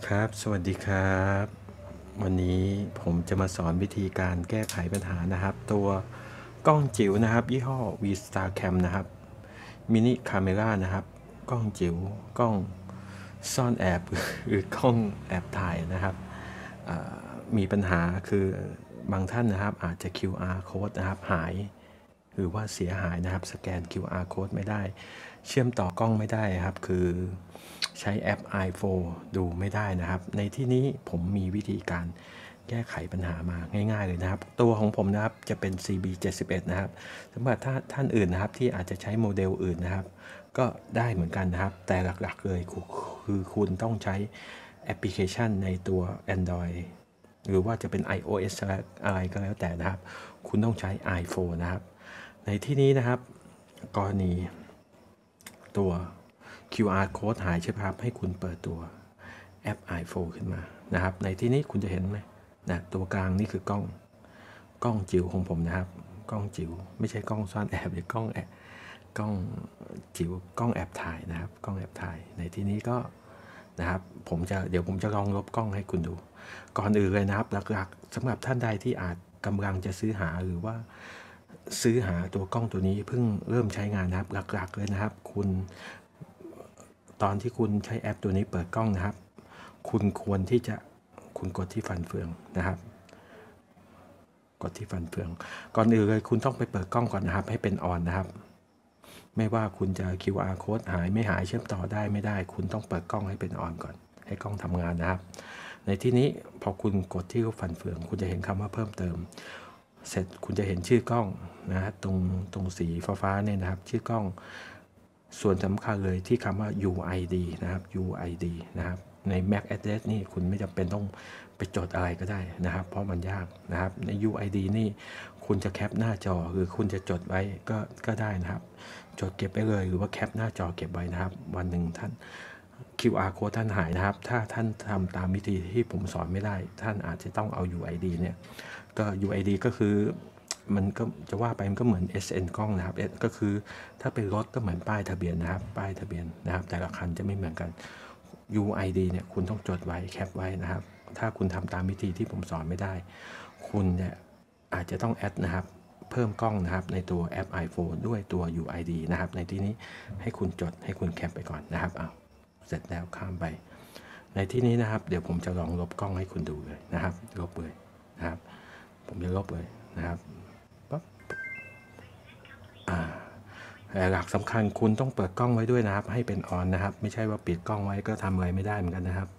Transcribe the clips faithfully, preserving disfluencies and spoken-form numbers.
ครับสวัสดีครับวันนี้ผมจะมาสอนวิธีการแก้ไขปัญหานะครับตัวกล้องจิ๋วนะครับยี่ห้อ V-StarCam นะครับมินิคาเมรานะครับกล้องจิ๋วกล้องซ่อนแอบหรือกล้องแอบถ่ายนะครับมีปัญหาคือบางท่านนะครับอาจจะ คิว อาร์ code นะครับหายหรือว่าเสียหายนะครับสแกน คิว อาร์ code ไม่ได้เชื่อมต่อกล้องไม่ได้ครับคือใช้แอป ไอโฟน ดูไม่ได้นะครับในที่นี้ผมมีวิธีการแก้ไขปัญหามาง่ายๆเลยนะครับตัวของผมนะครับจะเป็น ซี บี เจ็ดสิบเอ็ด นะครับสำหรับถ้าท่านอื่นนะครับที่อาจจะใช้โมเดลอื่นนะครับก็ได้เหมือนกันนะครับแต่หลักๆเลยคือคุณต้องใช้แอปพลิเคชันในตัว Android หรือว่าจะเป็น iOS อะไรก็แล้วแต่นะครับคุณต้องใช้ ไอโฟน นะครับในที่นี้นะครับกรณีตัว คิว อาร์ code หายใช่ไหมครับให้คุณเปิดตัวแอป ไอโฟน ขึ้นมานะครับในที่นี้คุณจะเห็นไหมนะตัวกลางนี่คือกล้องกล้องจิ๋วของผมนะครับกล้องจิ๋วไม่ใช่กล้องซ่อนแอบหรือกล้องแอบกล้องจิ๋วกล้องแอบถ่ายนะครับกล้องแอบถ่ายในที่นี้ก็นะครับผมจะเดี๋ยวผมจะลองลบกล้องให้คุณดูก่อนอื่นเลยนะครับหลักๆสำหรับท่านใดที่อาจกำลังจะซื้อหาหรือว่าซื้อหาตัวกล้องตัวนี้เพิ่งเริ่มใช้งานนะครับหลักๆเลยนะครับคุณตอนที่คุณใช้แอปตัวนี้เปิดกล้องนะครับคุณควรที่จะคุณกดที่ฟันเฟืองนะครับกดที่ฟันเฟืองก่อนอื่นเลยคุณต้องไปเปิดกล้องก่อนนะครับให้เป็นออนนะครับไม่ว่าคุณจะ คิว อาร์ code หายไม่หายเชื่อมต่อได้ไม่ได้คุณต้องเปิดกล้องให้เป็นออนก่อนให้กล้องทำงานนะครับในที่นี้พอคุณกดที่ฟันเฟืองคุณจะเห็นคำว่าเพิ่มเติมเสร็จคุณจะเห็นชื่อกล้องนะฮะตรงตรงสีฟ้าๆเนี่ยนะครับชื่อกล้องส่วนสำคัญเลยที่คำว่า ยู ไอ ดี นะครับ ยู ไอ ดี นะครับใน แม็ก Address นี่คุณไม่จำเป็นต้องไปจดอะไรก็ได้นะครับเพราะมันยากนะครับใน ยู ไอ ดี นี่คุณจะแคปหน้าจอหรือคุณจะจดไว้ก็ก็ได้นะครับจดเก็บไปเลยหรือว่าแคปหน้าจอเก็บไว้นะครับวันหนึ่งท่าน คิว อาร์ code ท่านหายนะครับถ้าท่านทำตามวิธีที่ผมสอนไม่ได้ท่านอาจจะต้องเอา ยู ไอ ดี เนี่ยก็ ยู ไอ ดี ก็คือมันก็จะว่าไปมันก็เหมือน เอส เอ็น กล้องนะครับก็คือถ้าเป็นรถก็เหมือนป้ายทะเบียนนะครับป้ายทะเบียนนะครับแต่ละคันจะไม่เหมือนกัน ยู ไอ ดี เนี่ยคุณต้องจดไว้แคปไว้นะครับถ้าคุณทำตามวิธีที่ผมสอนไม่ได้คุณเนี่ยอาจจะต้องแอดนะครับเพิ่มกล้องนะครับในตัวแอป ไอโฟน ด้วยตัว ยู ไอ ดี นะครับในที่นี้ให้คุณจดให้คุณแคปไปก่อนนะครับเอาเสร็จแล้วข้ามไปในที่นี้นะครับเดี๋ยวผมจะลองลบกล้องให้คุณดูเลยนะครับลบเลยนะครับผมจะลบเลยนะครับปั๊บอ่าหลักสำคัญคุณต้องเปิดกล้องไว้ด้วยนะครับให้เป็นออนนะครับไม่ใช่ว่าปิดกล้องไว้ก็ทำอะไรไม่ได้เหมือนกันนะครับ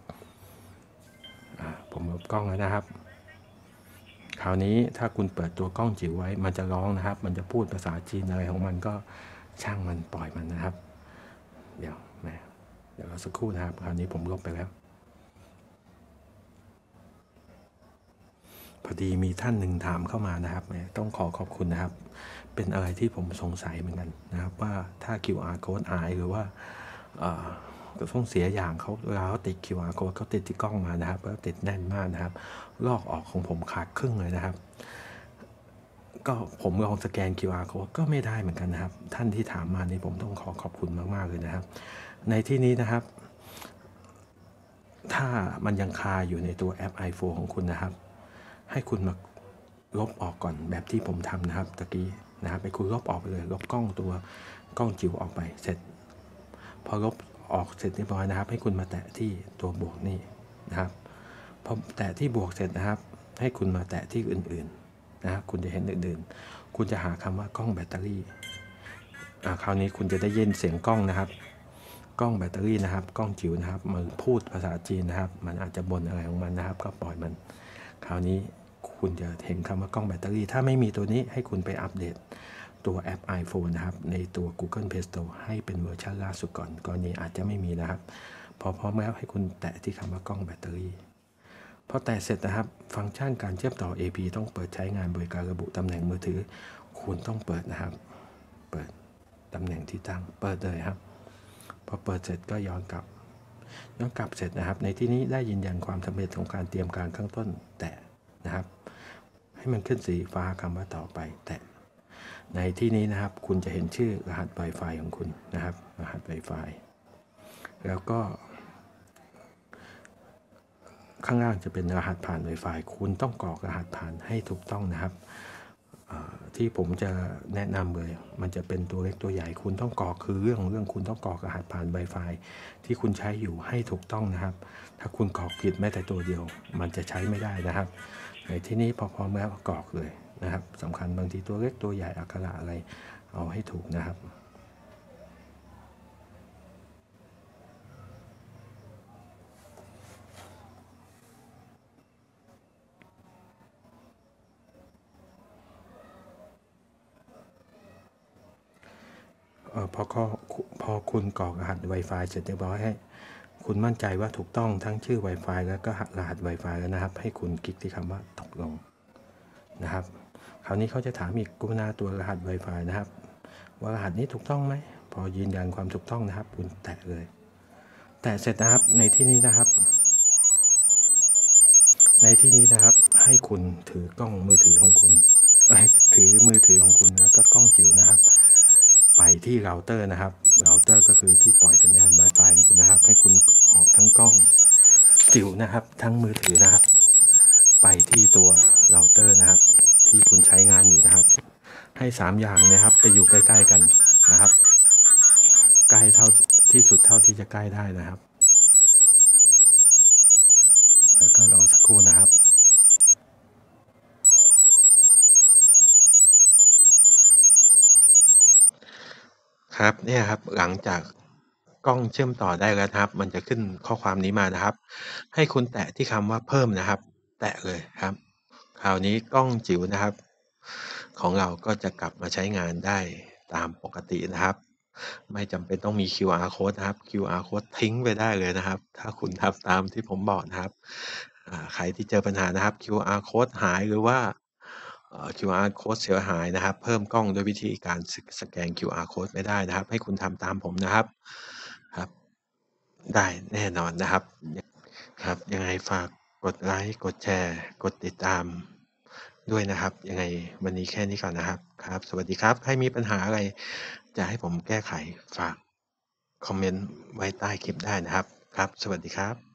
ผมลบกล้องแล้วนะครับคราวนี้ถ้าคุณเปิดตัวกล้องจิ๋วไว้มันจะร้องนะครับมันจะพูดภาษาจีนอะไรของมันก็ช่างมันปล่อยมันนะครับเดี๋ยวแม่เดี๋ยวเราสักครู่นะครับคราวนี้ผมลบไปแล้วพอดีมีท่านหนึ่งถามเข้ามานะครับต้องขอขอบคุณนะครับเป็นอะไรที่ผมสงสัยเหมือนกันนะครับว่าถ้า คิว อาร์ code หายหรือว่าก็ต้องเสียอย่างเขาเวลาเขาติด คิว อาร์ code เขาติดที่กล้องมานะครับแล้วติดแน่นมากนะครับลอกออกของผมขาดครึ่งเลยนะครับก็ผมลองสแกน คิว อาร์ code ก็ไม่ได้เหมือนกันนะครับท่านที่ถามมานี่ผมต้องขอขอบคุณมากๆเลยนะครับในที่นี้นะครับถ้ามันยังคาอยู่ในตัวแอป ไอโฟน ของคุณนะครับให้คุณมาลบออกก่อนแบบที่ผมทำนะครับตะกี้นะครับไปคุณลบออกไปเลยลบกล้องตัวกล้องจิ๋วออกไปเสร็จพอลบออกเสร็จเรียบร้อยนะครับให้คุณมาแตะที่ตัวบวกนี่นะครับพอแตะที่บวกเสร็จนะครับให้คุณมาแตะที่อื่นๆนะครับคุณจะเห็นอื่นๆคุณจะหาคำว่ากล้องแบตเตอรี่คราวนี้คุณจะได้ยินเสียงกล้องนะครับกล้องแบตเตอรี่นะครับกล้องจิ๋วนะครับมันพูดภาษาจีนนะครับมันอาจจะบ่นอะไรของมันนะครับก็ปล่อยมันคราวนี้คุณจะเห็นคำว่ากล้องแบตเตอรี่ถ้าไม่มีตัวนี้ให้คุณไปอัปเดตตัวแอป ไอโฟน นะครับในตัว Google Play Store ให้เป็นเวอร์ชันล่าสุดก่อนกรณีอาจจะไม่มีนะครับพอพร้อมแล้วให้คุณแตะที่คำว่ากล้องแบตเตอรี่พอแตะเสร็จนะครับฟังก์ชันการเชื่อมต่อ เอ พี ต้องเปิดใช้งานบริการระบุตำแหน่งมือถือคุณต้องเปิดนะครับเปิดตำแหน่งที่ตั้งเปิดเลยครับพอเปิดเสร็จก็ย้อนกลับย้อนกลับเสร็จนะครับในที่นี้ได้ยืนยันความสำเร็จของการเตรียมการข้างต้นแตะนะครับให้มันขึ้นสีฟ้าคำว่าต่อไปแตะในที่นี้นะครับคุณจะเห็นชื่อรหัส Wi-Fi ของคุณนะครับรหัส Wi-Fi แล้วก็ข้างล่างจะเป็นรหัสผ่าน Wi-Fi คุณต้องกรอกรหัสผ่านให้ถูกต้องนะครับที่ผมจะแนะนำเลยมันจะเป็นตัวเล็กตัวใหญ่คุณต้องกรอกคือเรื่องเรื่องคุณต้องกรอกรหัสผ่าน Wi-Fi ที่คุณใช้อยู่ให้ถูกต้องนะครับถ้าคุณกรอกผิดแม้แต่ตัวเดียวมันจะใช้ไม่ได้นะครับในที่นี้พอพร้อมแล้วกรอกเลยนะครับสำคัญบางทีตัวเล็กตัวใหญ่อักขระอะไรเอาให้ถูกนะครับพอพอคุณกรอกรหัส Wi-Fi เสร็จเรียบร้อยให้คุณมั่นใจว่าถูกต้องทั้งชื่อ Wi-Fi แล้วก็รหัส Wi-Fi แล้วนะครับให้คุณคลิกที่คำว่าตกลงนะครับคราวนี้เขาจะถามอีกกรุณาตัวรหัส Wi-Fi นะครับว่ารหัสนี้ถูกต้องไหมพอยืนยันความถูกต้องนะครับคุณแตะเลยแตะเสร็จนะครับในที่นี้นะครับในที่นี้นะครับให้คุณถือกล้องมือถือของคุณถือมือถือของคุณแล้วก็กล้องจิ๋วนะครับไปที่เราเตอร์นะครับเราเตอร์ก็คือที่ปล่อยสัญญาณ Wi-Fi ของคุณนะครับให้คุณหอบทั้งกล้องจิ๋วนะครับทั้งมือถือนะครับไปที่ตัวเราเตอร์นะครับที่คุณใช้งานอยู่นะครับให้สามอย่างนะครับไปอยู่ใกล้ๆกันนะครับใกล้เท่าที่สุดเท่าที่จะใกล้ได้นะครับแล้วก็รอสักครู่นะครับครับเนี่ยครับหลังจากกล้องเชื่อมต่อได้แล้วครับมันจะขึ้นข้อความนี้มานะครับให้คุณแตะที่คำว่าเพิ่มนะครับแตะเลยครับคราวนี้กล้องจิ๋วนะครับของเราก็จะกลับมาใช้งานได้ตามปกตินะครับไม่จำเป็นต้องมี คิว อาร์ code นะครับ คิว อาร์ code ทิ้งไปได้เลยนะครับถ้าคุณทำตามที่ผมบอกนะครับใครที่เจอปัญหานะครับ คิว อาร์ code หายหรือว่า คิว อาร์ code เสียหายนะครับเพิ่มกล้องด้วยวิธีการสแกน คิว อาร์ code ไม่ได้นะครับให้คุณทำตามผมนะครับครับได้แน่นอนนะครับครับยังไงฝากกดไลค์กดแชร์กดติดตามด้วยนะครับยังไงวันนี้แค่นี้ก่อนนะครับครับสวัสดีครับใครมีปัญหาอะไรจะให้ผมแก้ไขฝากคอมเมนต์ไว้ใต้คลิปได้นะครับครับสวัสดีครับ